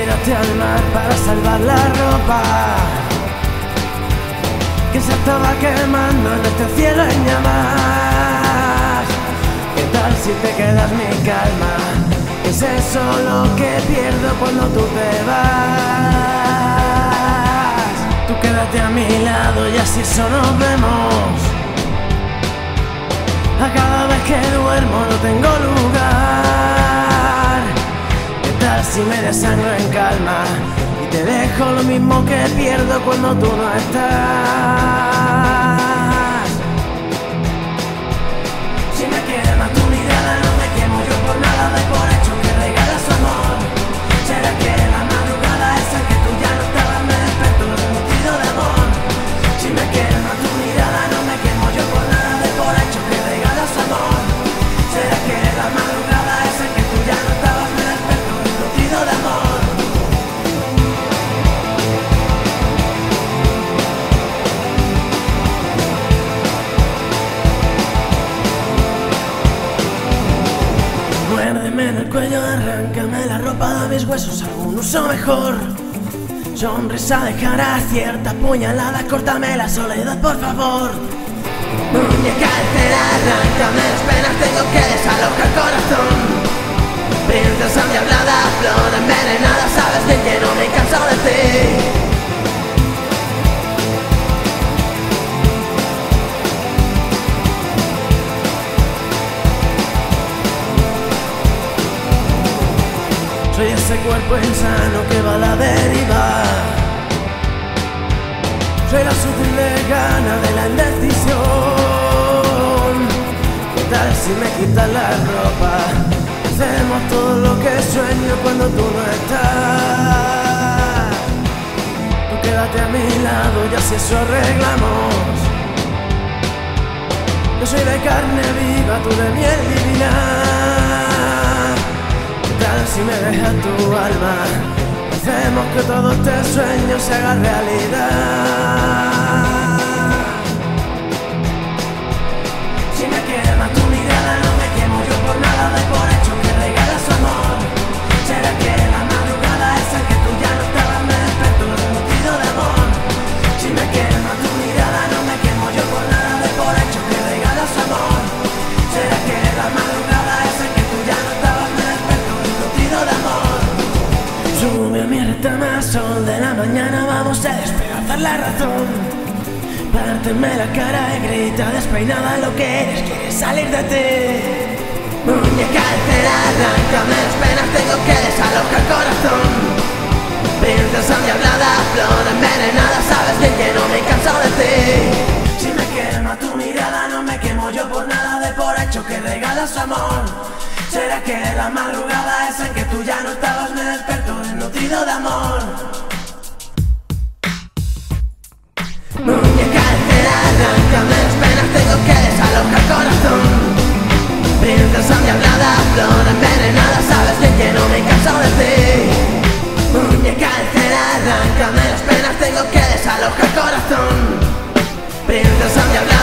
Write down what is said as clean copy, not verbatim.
tiraste al mar para salvar la ropa que se estaba quemando en este cielo en llamas. ¿Qué tal si te quedas mi calma? Es eso lo que pierdo cuando tú te vas. Tú quédate a mi lado y así eso nos vemos. A cada vez que duermo no tengo lugar. ¿Qué tal si me desangro en calma y te dejo lo mismo que pierdo cuando tú no estás? Si me quema tu mirada no me quemo yo por nada, de por hecho que regalas amor. ¿Será que la madrugada esa que tú ya no estabas me despertó nutrido de amor? Si me quema tu mirada no me quemo yo por nada, de por hecho que regalas amor. ¿Será que la madrugada esa que tú ya no estabas me despertó nutrido de amor? Muérdeme en el cuello, arráncame la ropa de mis huesos, algún uso mejor. Sonrisa de cara cierta, puñalada, córtame la soledad, por favor. Muñeca de cera, arráncame las penas, tengo que desalojar el corazón. Princesa endiablada, flor envenenada, sabes bien que no me canso de ti. Soy ese cuerpo insano que va a la deriva. Soy la sutil gana de la indecisión. ¿Qué tal si me quitas la ropa? Hacemos todo lo que sueño cuando tú no estás. Tú quédate a mi lado y así eso arreglamos. Yo soy de carne viva, tú de miel divina. Si me dejas tu alma, hacemos que todo este sueño se haga realidad. Si me quema tu mirada no me quemo yo por nada, de por hecho que regalas amor. ¿Será que la madrugada esa que tú ya no estabas me despertó nutrido de amor? Si me quema tu mirada no me quemo yo por nada, de por hecho que regalas amor. ¿Será que la madrugada esa que tú ya no estabas me despertó nutrido de amor? Sube a mi retama, sol de la mañana, vamos a despedazar la razón. Párteme la cara y grita despeinada lo que eres, quieres salir de ti. Muñeca de cera, arráncame las penas, tengo que desalojar el corazón. Princesa endiablada, flor envenenada, sabes bien que no me canso de ti. Si me quema tu mirada no me quemo yo por nada, de por hecho que regalas amor. ¿Será que la madrugada esa en que tú ya no estabas me despertó nutrido de amor? Muñeca de cera, arráncame las penas, tengo que desalojar el corazón. Princesa endiablada, flor envenenada, sabes bien que no me canso de ti. Muñeca de cera, arráncame las penas, tengo que desalojar el corazón. Princesa endiablada.